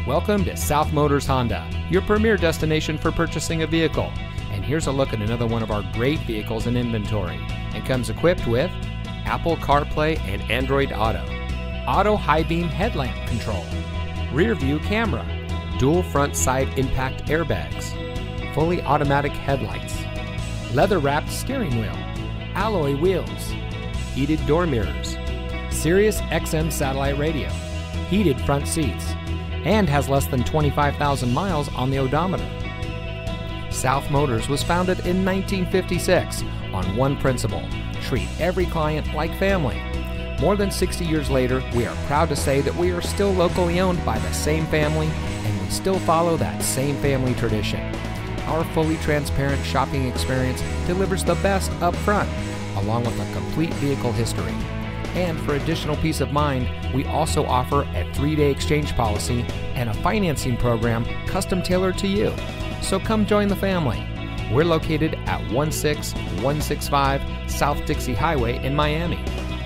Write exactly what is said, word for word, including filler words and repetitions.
Welcome to South Motors Honda, your premier destination for purchasing a vehicle. And here's a look at another one of our great vehicles in inventory. And comes equipped with Apple CarPlay and Android Auto, Auto High Beam Headlamp Control, Rear View Camera, Dual Front Side Impact Airbags, Fully Automatic Headlights, Leather Wrapped Steering Wheel, Alloy Wheels, Heated Door Mirrors, Sirius X M Satellite Radio, Heated Front Seats, and has less than twenty-five thousand miles on the odometer. South Motors was founded in nineteen fifty-six on one principle: treat every client like family. More than sixty years later, we are proud to say that we are still locally owned by the same family, and we still follow that same family tradition. Our fully transparent shopping experience delivers the best up front, along with a complete vehicle history. And for additional peace of mind, we also offer a three-day exchange policy and a financing program custom tailored to you. So come join the family. We're located at one six one six five South Dixie Highway in Miami.